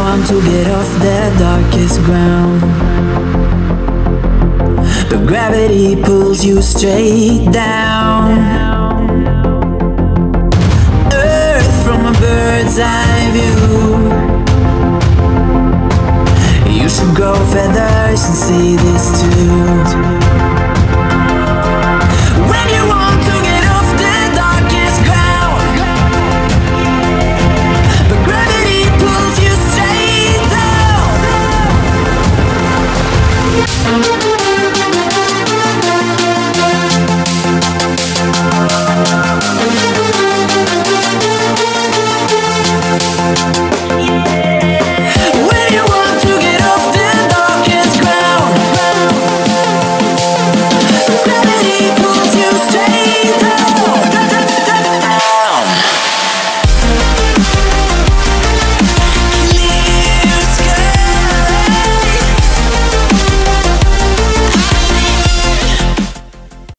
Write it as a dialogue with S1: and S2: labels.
S1: want to get off their darkest ground, but gravity pulls you straight down. Earth from a bird's eye view. You should grow feathers and see this too.